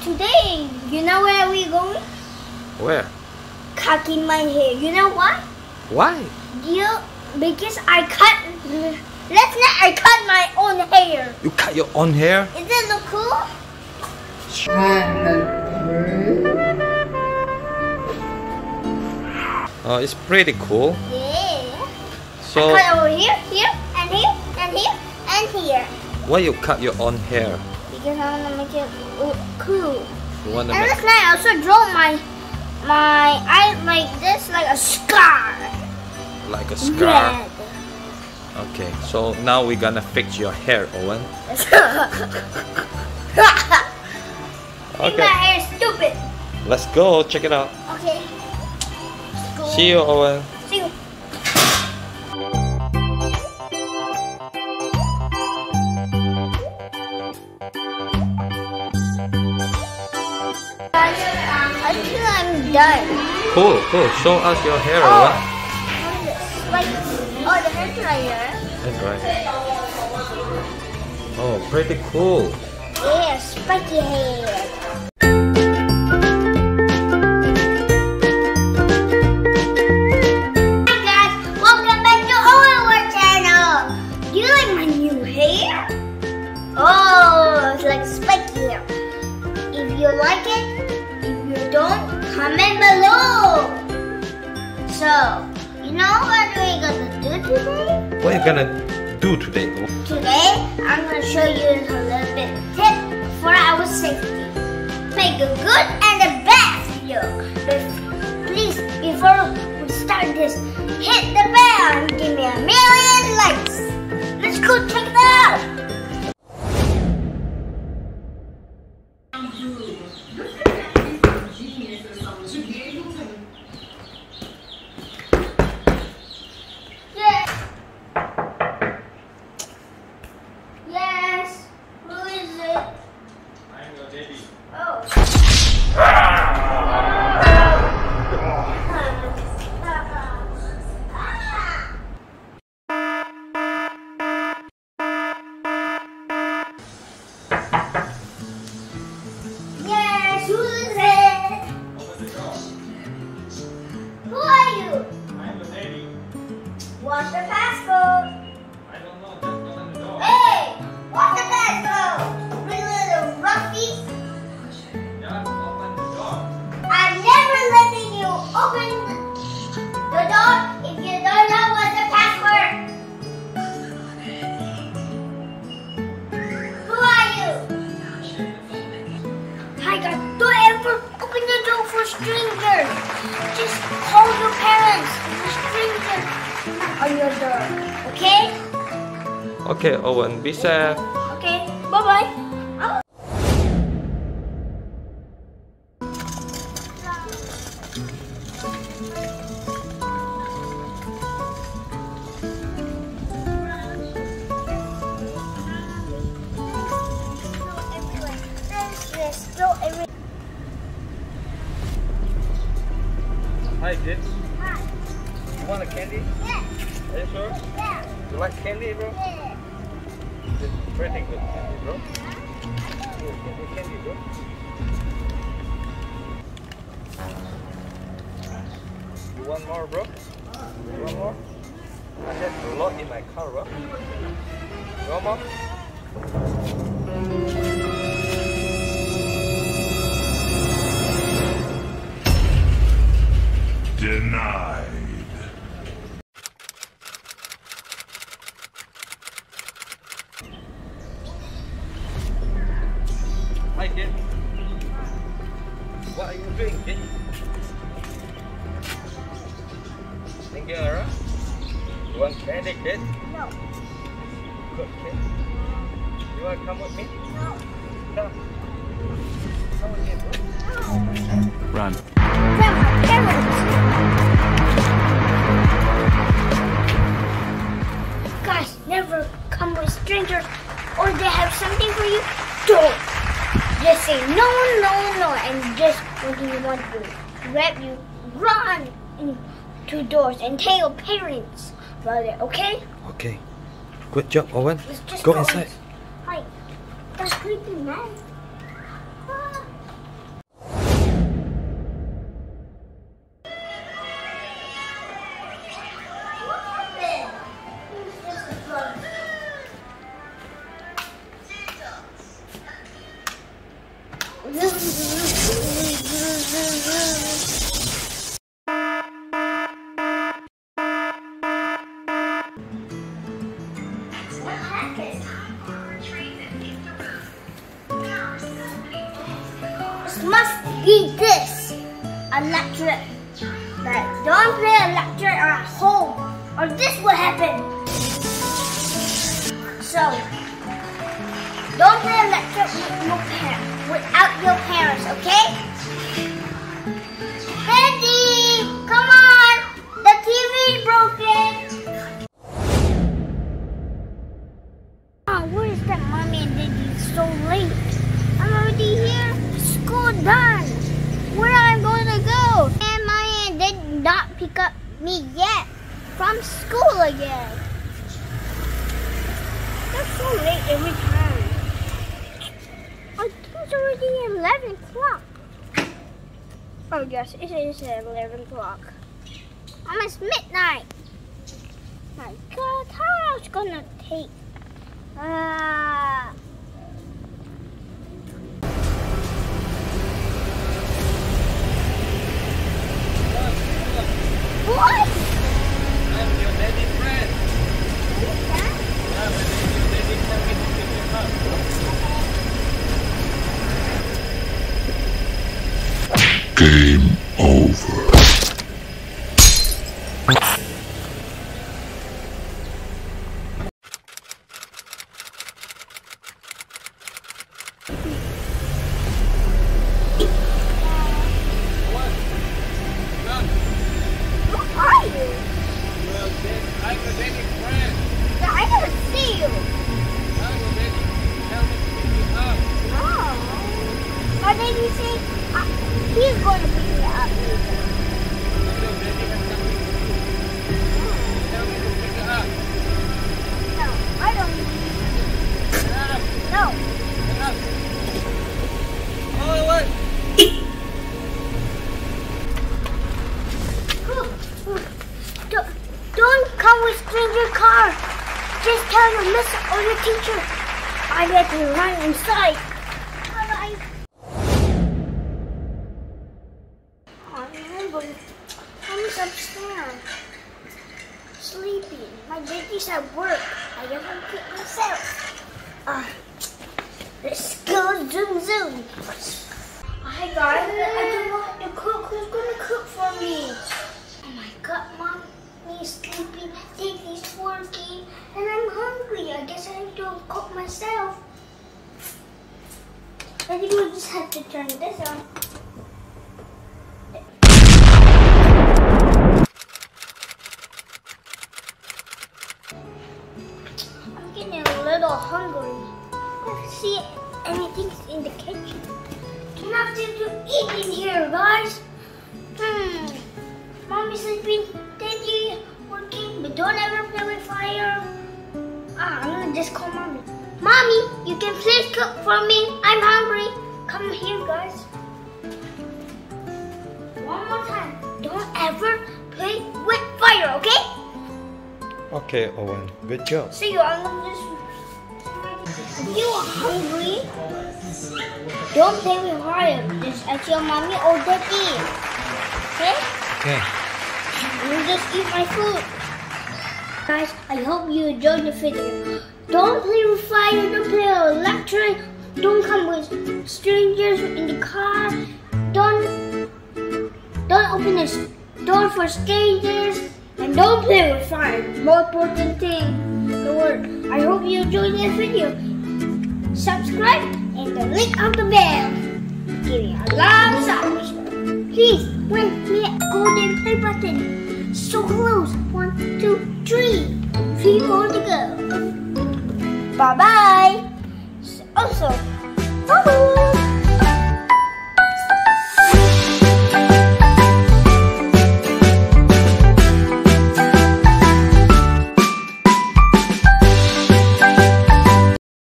Today, you know where we going? Where? Cutting my hair. You know why? Why? Because I cut. Last night I cut my own hair. You cut your own hair? Is it look cool? Oh, it's pretty cool. Yeah. So, I cut over here, here, and here, and here, and here. why you cut your own hair? Because I want to make it look cool. You want to And make last night I also draw my eye like this, like a scar. like a scar? Red. Okay, so now we're gonna fix your hair, Owen. Think my hair is stupid. Let's go check it out. Okay. Let's go. See you, Owen. See you. I feel I'm done. Cool, cool. Show us your hair, Oh. Owen. What is this? Like, oh, the hair dryer. That's right. Oh, pretty cool. Yeah, spiky hair. Hi guys, welcome back to our channel. Do you like my new hair? Oh, it's like spiky hair. If you like it, if you don't, comment below. So, you know what we're gonna do today? What are you gonna do today? Today, I'm going to show you a little bit tip for our safety. Make a good and a bad video. But please, before we start this, hit the bell and give me 1,000,000 likes. Let's go check it out. Yes. Who is it? I'm your daddy. Oh. Yes, who is it? Open the door. Who are you? I'm your daddy. What's the passcode? I don't know. Just open the door. Hey, what's the passcode? We little roughies. Just open the door. I'm never letting you open the door if you don't know what's the password. Who are you? Hi guys, don't ever open the door for strangers. Just call your parents. The strangers on your door, okay? Okay, Owen, be safe. Okay, bye-bye. Hi, kid. Hi. You want a candy? Yeah. Are you sure? Yeah. You like candy, bro? Yeah. It's pretty good candy, bro. Here, give me candy, bro. You want more, bro? You want more? I have a lot in my car, bro. You want more? Denied. Hi, kid. What are you doing, kid? Thinking around? You want candy, kid? No. Good, kid. You want to come with me? No. No. Come with me, bro. Run. Grandma, parents. Guys, never come with strangers or they have something for you. Don't. Just say no, no, no, and just what do you want to do? Grab you, run into doors and tell your parents about it, okay? Okay. Good job, Owen. Let's just Go inside. Hi. That's creepy, man. Ah. What happened? This must be this electric. Like, don't play electric at home, or this will happen. So, don't play electric without your parents, okay? Andy, come on! The TV is broken. Oh, where is that mommy and daddy? It's so late. I'm already here. School done. Where am I going to go? And mommy and dad not pick up me yet from school again. They're so late every time. I think it's already 11 o'clock. Oh yes, it is 11 o'clock. Almost midnight. My God, how long is it gonna take? What? I'm your daddy friend. Who's that? Yeah, my daddy tell me to pick you up. Game over. Who are you? I'm your daddy friend. I never see you. I'm your daddy. Tell me to pick you up. Oh. Or did you say he's going to pick me up? I'm your daddy has something to do. Tell me to pick you up. No, I don't need you. Pick up. No. Pick up. Oh, what? Don't come with stranger car. Just tell your miss or your teacher. I get to run inside. Bye-bye. I'm upstairs. Sleeping. My baby's at work. I gotta keep myself. Let's go zoom zoom. Hi guys, I don't know how to cook. Who's gonna cook for me? Oh my God, Mom. He's sleeping, Daddy's working, and I'm hungry. I guess I have to cook myself. I think we'll just have to turn this on. I'm getting a little hungry. I don't see anything in the kitchen. Nothing to eat in here, guys. Mommy's sleeping, Daddy working, but don't ever play with fire. I'm gonna just call Mommy. Mommy, you can please cook for me. I'm hungry. Come here, guys. One more time. Don't ever play with fire, okay? Okay, Owen. Good job. See you. I'm gonna just. If you are hungry, don't play with fire. Just ask your mommy or daddy. Okay? Okay. You just eat my food. Guys, I hope you enjoyed the video. Don't play with fire, don't play with electric, don't come with strangers in the car, don't open the door for strangers, and don't play with fire. More important thing, the word. I hope you enjoyed this video. Subscribe and the link on the bell. Give me a thumbs up. Please, press me a golden play button. So close. 1, 2, 3. 3 more to go. Bye bye. Also,